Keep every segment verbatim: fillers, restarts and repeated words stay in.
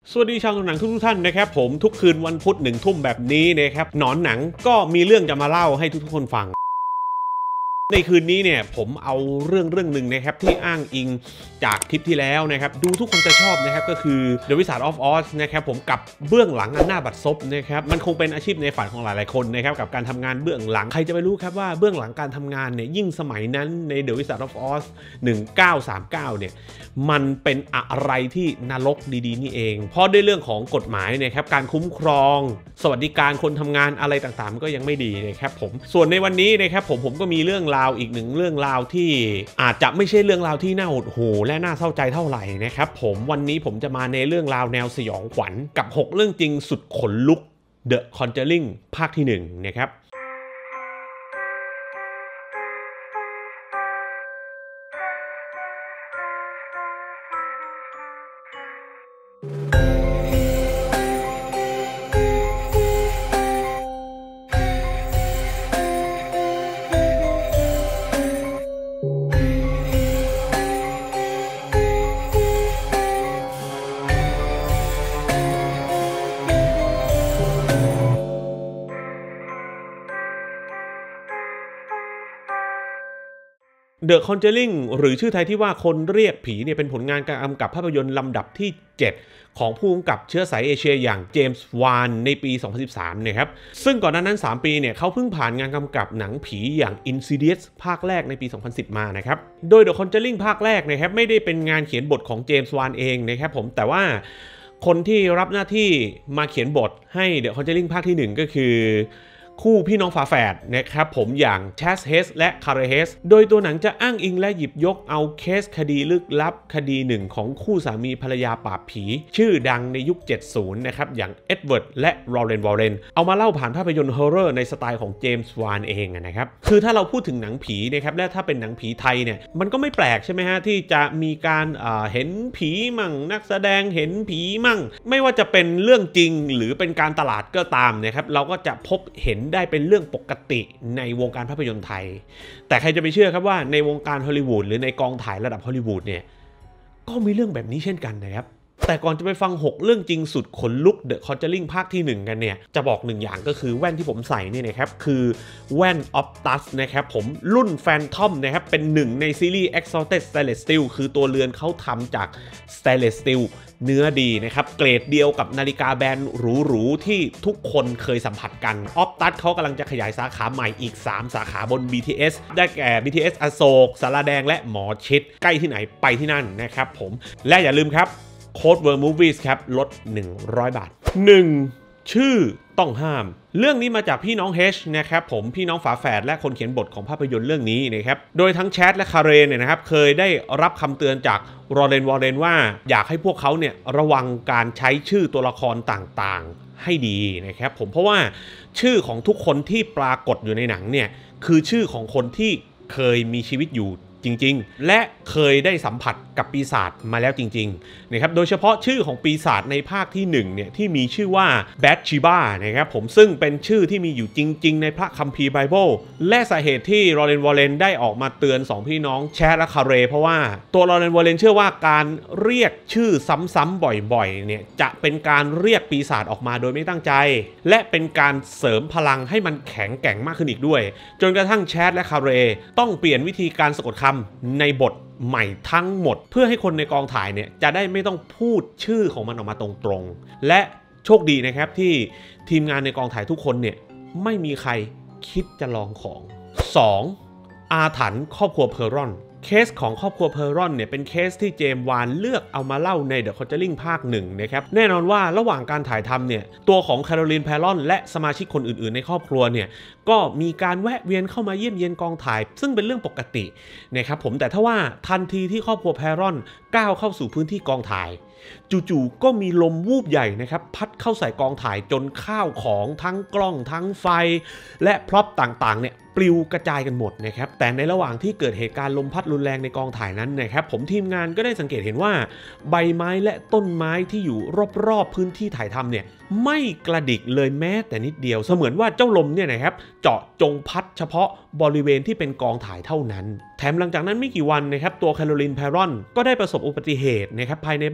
สวัสดีชาวหนังทุกท่านนะครับผมทุกคืนวันพุธหนึ่งทุ่มแบบนี้นะครับหนอนหนังก็มีเรื่องจะมาเล่าให้ทุกๆคนฟังในคืนนี้เนี่ยผมเอาเรื่องเรื่องหนึ่งนะครับที่อ้างอิงจากคลิปที่แล้วนะครับดูทุกคนจะชอบนะครับก็คือ The Wizard of Oz นะครับผมกับเบื้องหลังอันหน้าบัดซบนะครับมันคงเป็นอาชีพในฝันของหลายๆคนนะครับกับการทำงานเบื้องหลังใครจะไปรู้ครับว่าเบื้องหลังการทำงานเนี่ยยิ่งสมัยนั้นใน The Wizard of Oz หนึ่งเก้าสามเก้าเนี่ยมันเป็นอะไรที่นรกดีๆนี่เองเพราะด้วยเรื่องของกฎหมายนะครับการคุ้มครองสวัสดิการคนทำงานอะไรต่างๆก็ยังไม่ดีนะครับผมส่วนในวันนี้นะครับผมผมก็มีเรื่องราวอีกหนึ่งเรื่องราวที่อาจจะไม่ใช่เรื่องราวที่น่าหดหู่และน่าเศร้าใจเท่าไหร่นะครับผมวันนี้ผมจะมาในเรื่องราวแนวสยองขวัญกับหกเรื่องจริงสุดขนลุก The Conjuring ภาคที่หนึ่งนะครับThe Conjuring หรือชื่อไทยที่ว่าคนเรียกผีเนี่ยเป็นผลงานการกำกับภาพยนตร์ลำดับที่เจ็ดของผู้กำกับเชื้อสายเอเชียอย่างเจมส์วานในปีสองพันสิบสามนะครับซึ่งก่อนหน้านั้นสามปีเนี่ยเขาเพิ่งผ่านงานกำกับหนังผีอย่าง Insidious ภาคแรกในปีสองพันสิบมานะครับโดย The Conjuring ภาคแรกนะครับไม่ได้เป็นงานเขียนบทของเจมส์วานเองนะครับผมแต่ว่าคนที่รับหน้าที่มาเขียนบทให้ The Conjuring ภาคที่หนึ่งก็คือคู่พี่น้องฝาแฝดนะครับผมอย่างแชสเฮสและคาร์เรเฮสโดยตัวหนังจะอ้างอิงและหยิบยกเอาเคสคดีลึกลับคดีหนึ่งของคู่สามีภรรยาปราบผีชื่อดังในยุคเจ็ดสิบนะครับอย่างเอ็ดเวิร์ดและลอเรนวอร์เรนเอามาเล่าผ่านภาพยนตร์ฮอร์เรอร์ในสไตล์ของเจมส์วานเองนะครับคือถ้าเราพูดถึงหนังผีนะครับและถ้าเป็นหนังผีไทยเนี่ยมันก็ไม่แปลกใช่ไหมฮะที่จะมีการเอ่อเห็นผีมั่งนักแสดงเห็นผีมั่งไม่ว่าจะเป็นเรื่องจริงหรือเป็นการตลาดก็ตามนะครับเราก็จะพบเห็นได้เป็นเรื่องปกติในวงการภาพยนตร์ไทยแต่ใครจะไปเชื่อครับว่าในวงการฮอลลีวูดหรือในกองถ่ายระดับฮอลลีวูดเนี่ยก็มีเรื่องแบบนี้เช่นกันนะครับแต่ก่อนจะไปฟังหกเรื่องจริงสุดขนลุก The Conjuring ภาคที่หนึ่งกันเนี่ยจะบอกหนึ่งอย่างก็คือแว่นที่ผมใส่นี่นะครับคือแว่น Optus นะครับผมรุ่น Phantom นะครับเป็นหนึ่งในซีรีส์ Exalted Stainless Steel คือตัวเรือนเขาทำจาก Stainless Steel เนื้อดีนะครับเกรดเดียวกับนาฬิกาแบรนด์หรูๆที่ทุกคนเคยสัมผัสกัน Optus เขากำลังจะขยายสาขาใหม่อีกสามสาขาบน บี ที เอส ได้แก่ บี ที เอส อโศกสารแดงและหมอชิดใกล้ที่ไหนไปที่นั่นนะครับผมและอย่าลืมครับโค้ด World Movies ครับลดหนึ่งร้อยบาทหนึ่งชื่อต้องห้ามเรื่องนี้มาจากพี่น้องเฮชนะครับผมพี่น้องฝาแฝดและคนเขียนบทของภาพยนตร์เรื่องนี้นะครับโดยทั้งแชทและคาเรนเนี่ยนะครับเคยได้รับคำเตือนจากรอเรนวอร์เรนว่าอยากให้พวกเขาเนี่ยระวังการใช้ชื่อตัวละครต่างๆให้ดีนะครับผมเพราะว่าชื่อของทุกคนที่ปรากฏอยู่ในหนังเนี่ยคือชื่อของคนที่เคยมีชีวิตอยู่จริงๆและเคยได้สัมผัสกับปีศาจมาแล้วจริงๆนะครับโดยเฉพาะชื่อของปีศาจในภาคที่หนึ่งเนี่ยที่มีชื่อว่าแบทชิบ้านะครับผมซึ่งเป็นชื่อที่มีอยู่จริงๆในพระคัมภีร์ไบเบิลและสาเหตุที่ลอเรนวอร์เรนได้ออกมาเตือนสองพี่น้องแชทและคาเรเพราะว่าตัวลอเรนวอร์เรนเชื่อว่าการเรียกชื่อซ้ำๆบ่อยๆเนี่ยจะเป็นการเรียกปีศาจออกมาโดยไม่ตั้งใจและเป็นการเสริมพลังให้มันแข็งแกร่งมากขึ้นอีกด้วยจนกระทั่งแชทและคาเรต้องเปลี่ยนวิธีการสะกดคำในบทใหม่ทั้งหมดเพื่อให้คนในกองถ่ายเนี่ยจะได้ไม่ต้องพูดชื่อของมันออกมาตรงๆและโชคดีนะครับที่ทีมงานในกองถ่ายทุกคนเนี่ยไม่มีใครคิดจะลองของสองอาถรรพ์ครอบครัวเพอร์รอนเคสของครอบครัวเพอร์รอนเนี่ยเป็นเคสที่เจมส์วานเลือกเอามาเล่าใน The Conjuring ภาคหนึ่งนะครับแน่นอนว่าระหว่างการถ่ายทำเนี่ยตัวของแคโรลีนเพอร์รอนและสมาชิกคนอื่นๆในครอบครัวเนี่ยก็มีการแวะเวียนเข้ามาเยี่ยมเยียนกองถ่ายซึ่งเป็นเรื่องปกตินะครับผมแต่ถ้าว่าทันทีที่ครอบครัวเพอร์รอนก้าวเข้าสู่พื้นที่กองถ่ายจู่ๆก็มีลมวูบใหญ่นะครับพัดเข้าใส่กองถ่ายจนข้าวของทั้งกล้องทั้งไฟและพร็อพต่างๆเนี่ยปลิวกระจายกันหมดนะครับแต่ในระหว่างที่เกิดเหตุการณ์ลมพัดรุนแรงในกองถ่ายนั้นนะครับผมทีมงานก็ได้สังเกตเห็นว่าใบไม้และต้นไม้ที่อยู่รอบๆพื้นที่ถ่ายทำเนี่ยไม่กระดิกเลยแม้แต่นิดเดียวเสมือนว่าเจ้าลมเนี่ยนะครับเจาะจงพัดเฉพาะบริเวณที่เป็นกองถ่ายเท่านั้นแถมหลังจากนั้นไม่กี่วันนะครับตัวแคโรลีนเพอร์รอนก็ได้ประสบอุบัติเหตุนะครับภายในบ้านของเธอ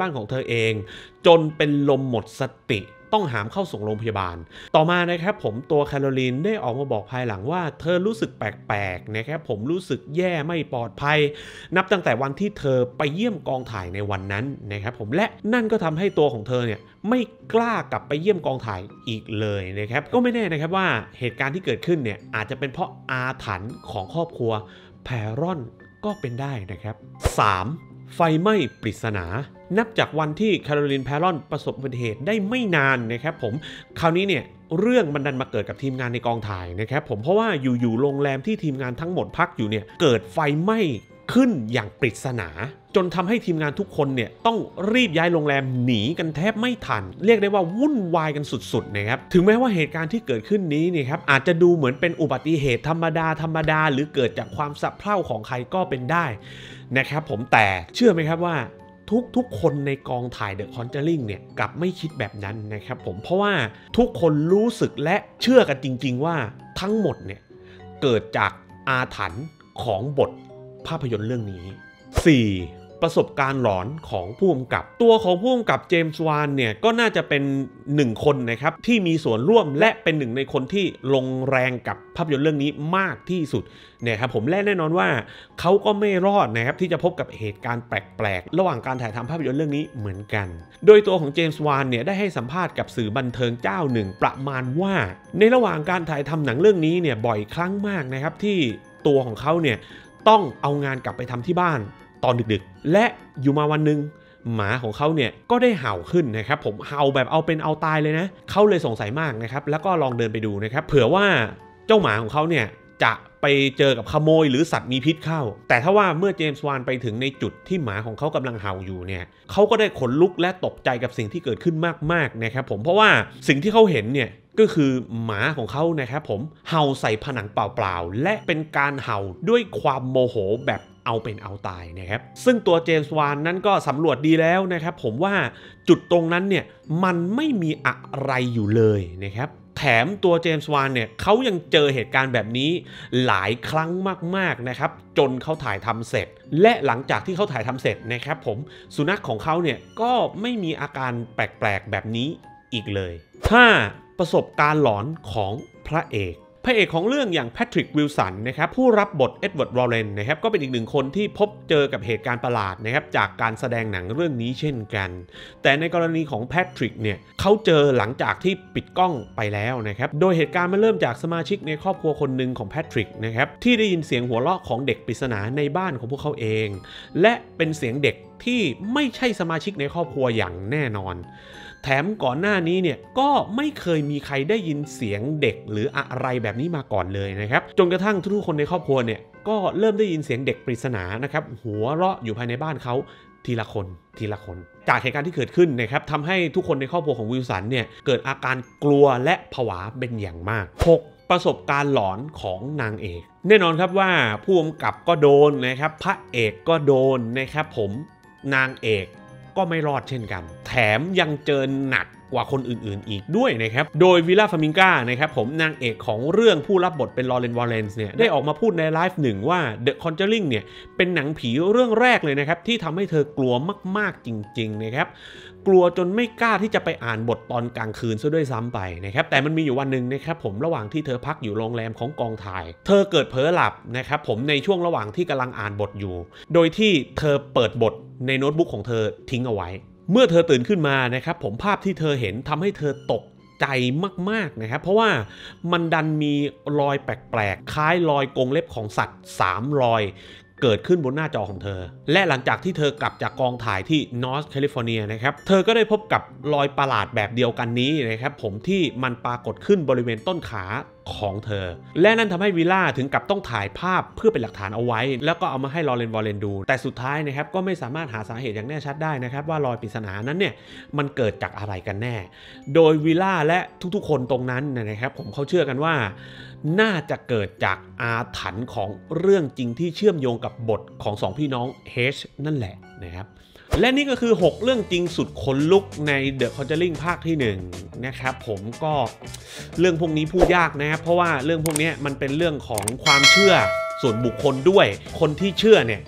อเองจนเป็นลมหมดสติต้องหามเข้าส่งโรงพยาบาลต่อมานะครับผมตัวแคโรลีนได้ออกมาบอกภายหลังว่าเธอรู้สึกแปลกๆนะครับผมรู้สึกแย่ไม่ปลอดภัยนับตั้งแต่วันที่เธอไปเยี่ยมกองถ่ายในวันนั้นนะครับผมและนั่นก็ทำให้ตัวของเธอเนี่ยไม่กล้ากลับไปเยี่ยมกองถ่ายอีกเลยนะครับก็ไม่แน่นะครับว่าเหตุการณ์ที่เกิดขึ้นเนี่ยอาจจะเป็นเพราะอาถรรพ์ของครอบครัวแพรอนก็เป็นได้นะครับ สาม. ไฟไหม้ปริศนานับจากวันที่แคโรลีนแพรอนประสบอุบัติเหตุได้ไม่นานนะครับผมคราวนี้เนี่ยเรื่องมันดันมาเกิดกับทีมงานในกองถ่ายนะครับผมเพราะว่าอยู่ๆโรงแรมที่ทีมงานทั้งหมดพักอยู่เนี่ยเกิดไฟไหม้ขึ้นอย่างปริศนาจนทำให้ทีมงานทุกคนเนี่ยต้องรีบย้ายโรงแรมหนีกันแทบไม่ทันเรียกได้ว่าวุ่นวายกันสุดๆนะครับถึงแม้ว่าเหตุการณ์ที่เกิดขึ้นนี้เนี่ยครับอาจจะดูเหมือนเป็นอุบัติเหตุธรรมดาธรรมดาหรือเกิดจากความสะเพร่าของใครก็เป็นได้นะครับผมแต่เชื่อไหมครับว่าทุกๆคนในกองถ่าย The Conjuring เนี่ยกลับไม่คิดแบบนั้นนะครับผมเพราะว่าทุกคนรู้สึกและเชื่อกันจริงๆว่าทั้งหมดเนี่ยเกิดจากอาถรรพ์ของบทภาพยนตร์เรื่องนี้ สี่. ประสบการณ์หลอนของผู้กำกับตัวของผู้กำกับเจมส์วานเนี่ยก็น่าจะเป็นหนึ่งคนนะครับที่มีส่วนร่วมและเป็นหนึ่งในคนที่ลงแรงกับภาพยนตร์เรื่องนี้มากที่สุดนะครับผมและแน่นอนว่าเขาก็ไม่รอดนะครับที่จะพบกับเหตุการณ์แปลกๆระหว่างการถ่ายทำภาพยนตร์เรื่องนี้เหมือนกันโดยตัวของเจมส์วานเนี่ยได้ให้สัมภาษณ์กับสื่อบันเทิงเจ้าหนึ่งประมาณว่าในระหว่างการถ่ายทำหนังเรื่องนี้เนี่ยบ่อยครั้งมากนะครับที่ตัวของเขาเนี่ยต้องเอางานกลับไปทำที่บ้านตอนดึกๆและอยู่มาวันหนึ่งหมาของเขาเนี่ยก็ได้เห่าขึ้นนะครับผมเห่าแบบเอาเป็นเอาตายเลยนะเขาเลยสงสัยมากนะครับแล้วก็ลองเดินไปดูนะครับเผื่อว่าเจ้าหมาของเขาเนี่ยจะไปเจอกับขโมยหรือสัตว์มีพิษเข้าแต่ถ้าว่าเมื่อเจมส์วานไปถึงในจุดที่หมาของเขากำลังเห่าอยู่เนี่ยเขาก็ได้ขนลุกและตกใจกับสิ่งที่เกิดขึ้นมากๆนะครับผมเพราะว่าสิ่งที่เขาเห็นเนี่ยก็คือหมาของเขานะครับผมเห่าใส่ผนังเปล่าๆและเป็นการเห่าด้วยความโมโหแบบเอาเป็นเอาตายนะครับซึ่งตัวเจมส์วานนั้นก็สำรวจดีแล้วนะครับผมว่าจุดตรงนั้นเนี่ยมันไม่มีอะไรอยู่เลยนะครับแถมตัวเจมส์วานเนี่ยเขายังเจอเหตุการณ์แบบนี้หลายครั้งมากๆนะครับจนเขาถ่ายทำเสร็จและหลังจากที่เขาถ่ายทำเสร็จนะครับผมสุนัขของเขาเนี่ยก็ไม่มีอาการแปลกๆแบบนี้อีกเลย ห้า. ประสบการณ์หลอนของพระเอกพระเอกของเรื่องอย่างแพทริกวิลสันนะครับผู้รับบทเอ็ดเวิร์ดวอร์เรนนะครับก็เป็นอีกหนึ่งคนที่พบเจอกับเหตุการณ์ประหลาดนะครับจากการแสดงหนังเรื่องนี้เช่นกันแต่ในกรณีของแพทริกเนี่ยเขาเจอหลังจากที่ปิดกล้องไปแล้วนะครับโดยเหตุการณ์มันเริ่มจากสมาชิกในครอบครัวคนหนึ่งของแพทริกนะครับที่ได้ยินเสียงหัวเราะของเด็กปริศนาในบ้านของพวกเขาเองและเป็นเสียงเด็กที่ไม่ใช่สมาชิกในครอบครัวอย่างแน่นอนแถมก่อนหน้านี้เนี่ยก็ไม่เคยมีใครได้ยินเสียงเด็กหรืออะไรแบบนี้มาก่อนเลยนะครับจนกระทั่งทุกคนในครอบครัวเนี่ยก็เริ่มได้ยินเสียงเด็กปริศนานะครับหัวเราะอยู่ภายในบ้านเขาทีละคนทีละคนจากเหตุการณ์ที่เกิดขึ้นนะครับทำให้ทุกคนในครอบครัวของวิลสันเนี่ยเกิดอาการกลัวและผวาเป็นอย่างมาก หก. ประสบการณ์หลอนของนางเอกแน่นอนครับว่าผู้กำกับก็โดนนะครับพระเอกก็โดนนะครับผมนางเอกก็ไม่รอดเช่นกันแถมยังเจอหนักกว่าคนอื่นๆอีกด้วยนะครับโดยวิลล่าฟามิงกานะครับผมนางเอกของเรื่องผู้รับบทเป็นลอเรนวอร์เรนส์เนี่ยได้ออกมาพูดในไลฟ์หนึ่งว่า The Conjuring เนี่ยเป็นหนังผีเรื่องแรกเลยนะครับที่ทำให้เธอกลัวมากๆจริงๆนะครับกลัวจนไม่กล้าที่จะไปอ่านบทตอนกลางคืนซะด้วยซ้ำไปนะครับแต่มันมีอยู่วันหนึ่งนะครับผมระหว่างที่เธอพักอยู่โรงแรมของกองถ่ายเธอเกิดเผลอหลับนะครับผมในช่วงระหว่างที่กำลังอ่านบทอยู่โดยที่เธอเปิดบทในโน้ตบุ๊กของเธอทิ้งเอาไว้เมื่อเธอตื่นขึ้นมานะครับผมภาพที่เธอเห็นทำให้เธอตกใจมากๆนะครับเพราะว่ามันดันมีรอยแปลกๆคล้ายรอยกรงเล็บของสัตว์สามรอยเกิดขึ้นบนหน้าจอของเธอและหลังจากที่เธอกลับจากกองถ่ายที่นอร์ทแคลิฟอร์เนียนะครับเธอก็ได้พบกับรอยประหลาดแบบเดียวกันนี้นะครับผมที่มันปรากฏขึ้นบริเวณต้นขาของเธอและนั่นทำให้วิลล่าถึงกับต้องถ่ายภาพเพื่อเป็นหลักฐานเอาไว้แล้วก็เอามาให้ลอเรนวอร์เรนดูแต่สุดท้ายนะครับก็ไม่สามารถหาสาเหตุอย่างแน่ชัดได้นะครับว่ารอยปริศนานั้นเนี่ยมันเกิดจากอะไรกันแน่โดยวิลล่าและทุกๆคนตรงนั้นนะครับผมเขาเชื่อกันว่าน่าจะเกิดจากอาถรรพ์ของเรื่องจริงที่เชื่อมโยงกับบทของสองพี่น้องเฮชนั่นแหละนะครับและนี่ก็คือหกเรื่องจริงสุดขนลุกใน The Conjuring ภาคที่หนึ่งนะครับผมก็เรื่องพวกนี้พูดยากนะครับเพราะว่าเรื่องพวกนี้มันเป็นเรื่องของความเชื่อส่วนบุคคลด้วยคนที่เชื่อเนี่ย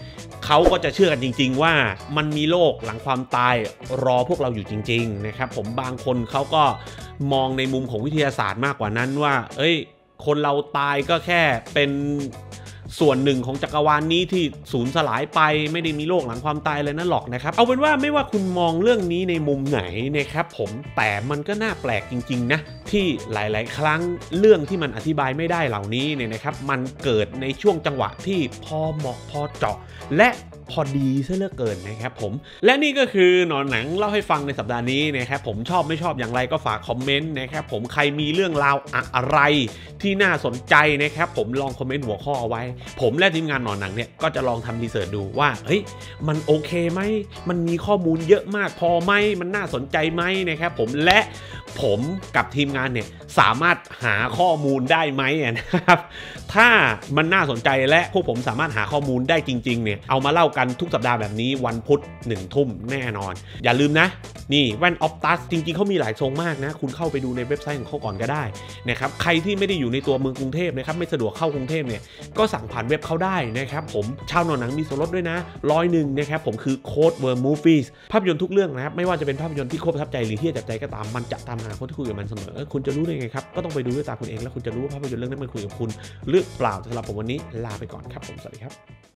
เขาก็จะเชื่อกันจริงๆว่ามันมีโลกหลังความตายรอพวกเราอยู่จริงๆนะครับผมบางคนเขาก็มองในมุมของวิทยาศาสตร์มากกว่านั้นว่าเอ้ยคนเราตายก็แค่เป็นส่วนหนึ่งของจักรวาล น, นี้ที่สูญสลายไปไม่ได้มีโลกหลังความตายเลยนั่นหรอกนะครับเอาเป็นว่าไม่ว่าคุณมองเรื่องนี้ในมุมไหนนะครับผมแต่มันก็น่าแปลกจริงๆนะที่หลายๆครั้งเรื่องที่มันอธิบายไม่ได้เหล่านี้เนี่ยนะครับมันเกิดในช่วงจังหวะที่พอเหมาะพอเจาะและพอดีซะเหลือเกินนะครับผมและนี่ก็คือหนอนหนังเล่าให้ฟังในสัปดาห์นี้นะครับผมชอบไม่ชอบอย่างไรก็ฝากคอมเมนต์นะครับผมใครมีเรื่องราวอะไรที่น่าสนใจนะครับผมลองคอมเมนต์หัวข้อเอาไว้ผมและทีมงานหนอนหนังเนี่ยก็จะลองทำรีเสิร์ชดูว่าเฮ้ยมันโอเคไหมมันมีข้อมูลเยอะมากพอไหมมันน่าสนใจไหมนะครับผมและผมกับทีมงานเนี่ยสามารถหาข้อมูลได้ไหมนะครับถ้ามันน่าสนใจและพวกผมสามารถหาข้อมูลได้จริงๆเนี่ยเอามาเล่ากันทุกสัปดาห์แบบนี้วันพุธหนึ่งทุ่มแน่นอนอย่าลืมนะนี่แว่นออฟตัสจริงๆเขามีหลายทรงมากนะคุณเข้าไปดูในเว็บไซต์ของเขาก่อนก็ได้นะครับใครที่ไม่ได้อยู่ในตัวเมืองกรุงเทพนะครับไม่สะดวกเข้ากรุงเทพเนี่ยก็สั่งผ่านเว็บเขาได้นะครับผมชาวหนอนหนังมีส่วนลดด้วยนะร้อยหนึ่งนะครับผมคือโค้ด World Movies ภาพยนตร์ทุกเรื่องนะครับไม่ว่าจะเป็นภาพยนตร์ที่โคตรประทับใจหรือที่จับใจก็ตามมันจะตามหาคนที่คุยกับมันเสมอคุณจะรู้ได้ไงครับก็ต้องไปดูด้วยตาคุณเองแล้วคุณจะรู้ว่าภาพยนตร์เรื่องนั้นมันคุยกับคุณหรือเปล่าสำหรับผมวันนี้ลาไปก่อนครับผมสวัสดีครับ